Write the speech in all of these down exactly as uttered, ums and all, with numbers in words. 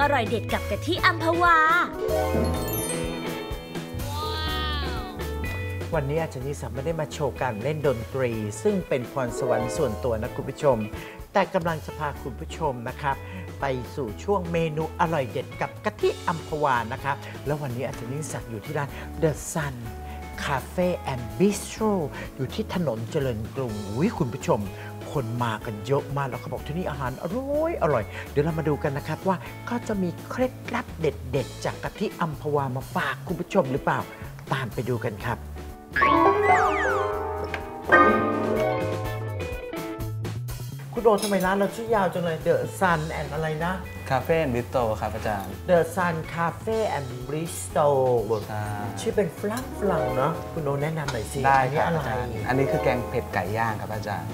ร่อยเด็ดกับกะทิอัมพวาวันนี้อาจารย์นิสัมไม่ได้มาโชว์การเล่นดนตรี ซึ่งเป็นพรสวรรค์ส่วนตัวนะคุณผู้ชมแต่กำลังจะพาคุณผู้ชมนะครับไปสู่ช่วงเมนูอร่อยเด็ดกับกะทิอัมพวานะครับแล้ววันนี้อาจารย์นิสัมอยู่ที่ร้าน The Sun Cafe and Bistro อยู่ที่ถนนเจริญกรุงอุ้ยคุณผู้ชมคนมากันเยอะมากแล้วเขาบอกที่นี่อาหารอร่อยอร่อยเดี๋ยวเรามาดูกันนะครับว่าเขาจะมีเคล็ดลับเด็ดๆจากกะทิอัมพวามาฝากคุณผู้ชมหรือเปล่าตามไปดูกันครับคุณโอทำไมร้านเราชื่อยาวจังเลย The Sun and อะไรนะ Cafe and Bistro ครับอาจารย์ The Sun Cafe and Bistro ชื่อเป็นฝรั่งฝรั่งเนาะคุณโอแนะนำหน่อยสิได้อันนี้อะไรอันนี้คือแกงเผ็ดไก่ย่างครับอาจารย์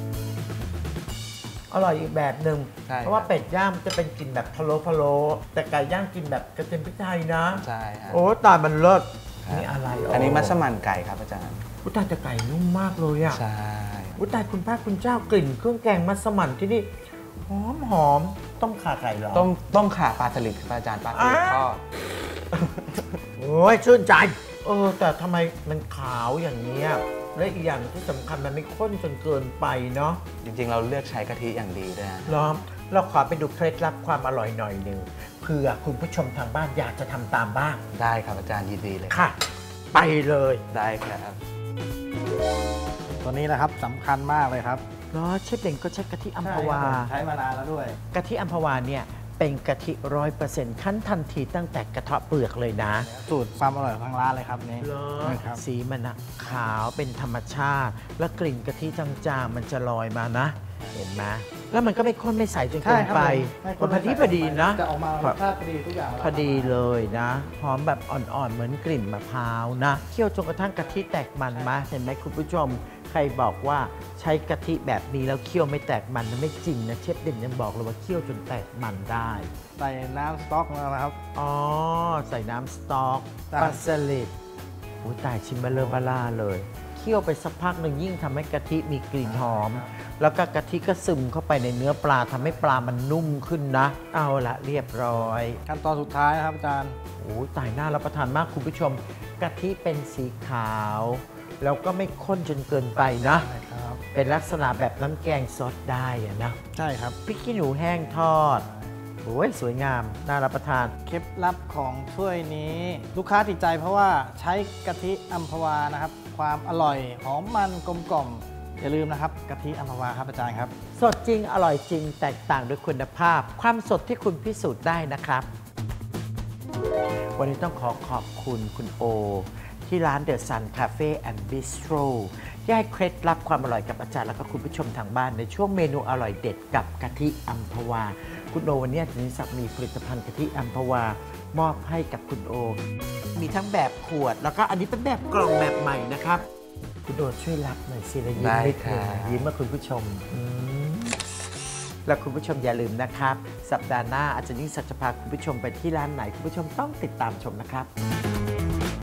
อร่อยอีกแบบหนึ่งเพราะว่าเป็ดย่างจะเป็นกลิ่นแบบพะโล้พะโล้แต่ไก่ย่างกินแบบกระเทียมพริกไทยนะใช่ครับโอ้ตายมันเลิศนี่อะไรอันนี้มัสมั่นไก่ครับอาจารย์อุตายแต่ไก่นุ่มมากเลยอ่ะใช่อุตายคุณป้าคุณเจ้ากลิ่นเครื่องแกงมัสมั่นที่นี่หอมหอมต้มข่าไก่หรอต้มต้มข่าปลาสลิดครับอาจารย์ปลาสลิดทอดโอ้ยชื่นใจเออแต่ทำไมมันขาวอย่างนี้และอีกอย่างที่สำคัญมันไม่ข้นจนเกินไปเนาะจริงๆเราเลือกใช้กะทิอย่างดีด้วยนะล้อมเราขอไปดูเคล็ดลับความอร่อยหน่อยหนึ่งเผื่อคุณผู้ชมทางบ้านอยากจะทำตามบ้างได้ครับอาจารย์ยินดีเลยค่ะไปเลยได้ครับตัวนี้นะครับสำคัญมากเลยครับเนาะเชฟเด่งก็ใช้กะทิอัมพวาใช้มานานแล้วด้วยกะทิอัมพวาเนี่ยเป็นกะทิร้อยเปอร์เซ็นต์คั้นทันทีตั้งแต่กระเทาะเปลือกเลยนะสูตรความอร่อยของทางร้านเลยครับนี่สีมันนะขาวเป็นธรรมชาติและกลิ่นกะทิจางๆมันจะลอยมานะเห็นไหมแล้วมันก็ไม่ข้นไม่ใสจนเกินไปพอดีพอดีนะจะออกมารสชาติพอดีทุกอย่างพอดีเลยนะหอมแบบอ่อนๆเหมือนกลิ่นมะพร้าวนะเคี่ยวจนกระทั่งกะทิแตกมันมาเห็นไหมคุณผู้ชมใครบอกว่าใช้กะทิแบบนี้แล้วเคี่ยวไม่แตกมันมันไม่จริงนะเชฟเด่นยังบอกเลยว่าเคี่ยวจนแตกมันได้ใส่น้ำสต๊อกนะครับอ๋อใส่น้ำสต๊อกปลาสลิดโอ้ตายชิมมาเลอร์บาล่าเลยเคี่ยวไปสักพักหนึ่งยิ่งทำให้กะทิมีกลิ่นหอมแล้วก็กะทิก็ซึมเข้าไปในเนื้อปลาทำให้ปลามันนุ่มขึ้นนะเอาละเรียบร้อยขั้นตอนสุดท้ายนะครับอาจารย์โอ้ตายน่ารับประทานมากคุณผู้ชมกะทิเป็นสีขาวแล้วก็ไม่ข้นจนเกินไปนะเป็นลักษณะแบบน้ำแกงซดได้อะนะใช่ครับพริกขี้หนูแห้งทอดโอ้ยสวยงามน่ารับประทานเคล็ดลับของถ้วยนี้ลูกค้าติดใจเพราะว่าใช้กะทิอัมพวานะครับความอร่อยหอมมันกลมกล่อมอย่าลืมนะครับกะทิอัมพวาครับอาจารย์ครับสดจริงอร่อยจริงแตกต่างด้วยคุณภาพความสดที่คุณพิสูจน์ได้นะครับวันนี้ต้องขอขอบคุณคุณโอที่ร้าน The Sun Cafe and Bistro ที่ให้เคล็ดลับความอร่อยกับอาจารย์และก็คุณผู้ชมทางบ้านในช่วงเมนูอร่อยเด็ดกับกะทิอัมพวาคุณโอวันนี้อาจารย์นิสักมีผลิตภัณฑ์กะทิอัมพวามอบให้กับคุณโอมีทั้งแบบขวดแล้วก็อันนี้เป็นแบบกล่องแบบใหม่นะครับคุณโอช่วยรับหน่อยสิแล้วยิ้มให้เธอยิ้มมาคุณผู้ชมและคุณผู้ชมอย่าลืมนะครับสัปดาห์หน้าอาจารย์นิสักจะพาคุณผู้ชมไปที่ร้านไหนคุณผู้ชมต้องติดตามชมนะครับ